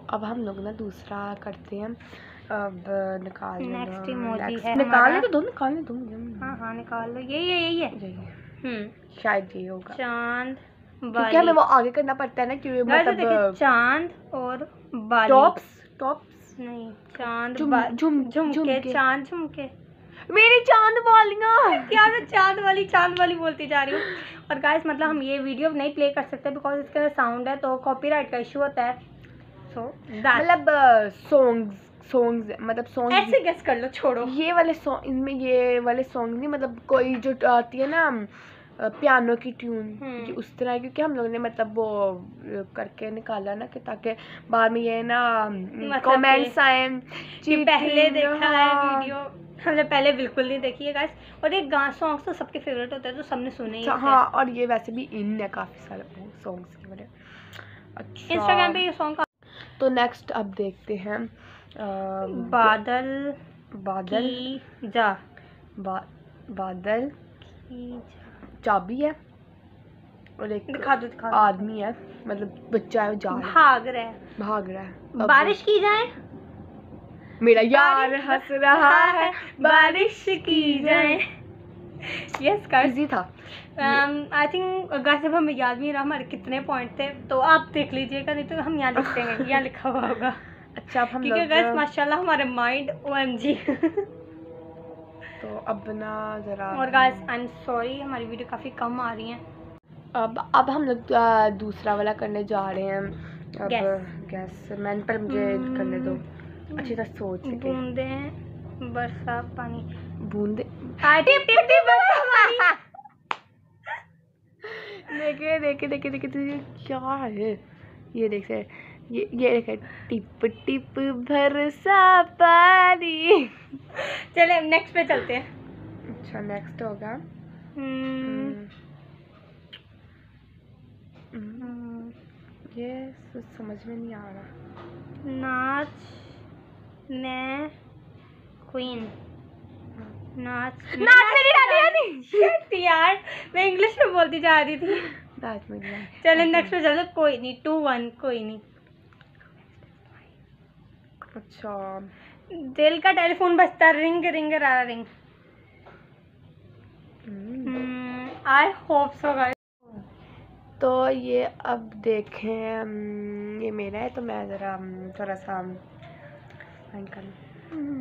अब हम लोग ना दूसरा करते हैं। अब निकाल नेक्स्ट इमोजी है निकालने तो दो, निकालने दो। हाँ निकाल लो। यही है। शायद ये होगा चांद क्योंकि हमें वो आगे करना पड़ता है ना, क्योंकि मतलब चांद और बाली। टॉप्स नहीं, चांद झुमके, चांद झुमके। मेरी चांद वालियाँ यार मैं चांद वाली बोलती जा रही हूँ। और गाइस मतलब हम ये वीडियो नहीं प्ले कर सकते बिकॉज इसके अंदर साउंड है तो कॉपीराइट का इशू होता है। सो मतलब सॉन्ग्स मतलब सॉन्ग ऐसे गेस कर लो, छोड़ो ये वाले सॉन्ग, इनमें ये वाले सॉन्ग नहीं, मतलब कोई जो आती है ना पियानो की ट्यून ये उस तरह, क्योंकि हम लोग ने मतलब वो करके निकाला ना कि ताकि बाद में ये ना कमेंट्स आए कि पहले देखा है वीडियो। हमने पहले बिल्कुल नहीं देखी है गाइस। और ये सॉन्ग्स तो सबके फेवरेट होते हैं तो सबने सुने ही। हाँ, और ये वैसे भी इन है काफ़ी सारे सॉन्ग्स के बारे। अच्छा, इंस्टाग्राम पे ये सॉन्ग। तो नेक्स्ट अब देखते हैं बादल की जा। बादल की चाबी है और एक दिखा दो आदमी है, मतलब बच्चा है, जा भाग रहा है। बारिश की जाए, मेरा यार हंस रहा है, बारिश की जाए। यस गाइस, इजी था। आई थिंक गाइस अब हमें याद नहीं रहा हमारे कितने पॉइंट थे, तो आप देख लीजिएगा, नहीं तो हम यहाँ लिखते हैं, यहाँ लिखा हुआ होगा। अच्छा, अब हम ठीक है गाइस, माशाल्लाह हमारे माइंड OMG। तो अब ना जरा, और गाइस आई एम सॉरी हमारी वीडियो काफ़ी कम आ रही हैं। अब हम लोग दूसरा वाला करने जा रहे हैं। अब गैस मैंने पर मुझे करने दो अच्छी तरह सोच के। बूंदे बरसा पानी, बूंदे देखे तुझे क्या है ये, देख से ये देखे टिप टिप बरसा पानी। चले नेक्स्ट पे चलते हैं। अच्छा, नेक्स्ट होगा ये समझ में नहीं आ रहा। नाच मैं क्वीन, नाच मेरी रानी यार मैं इंग्लिश में बोलती जा रही थी। नाच मेरी रानी। चले नेक्स्ट पे चलते। कोई नहीं, 2-1 कोई नहीं। अच्छा, दिल का टेलीफोन बजता, रिंग रिंग रा ring. I hope so guys. तो ये अब देखें, ये मेरा है तो मैं ज़रा थोड़ा सा फाइन कर लूँ।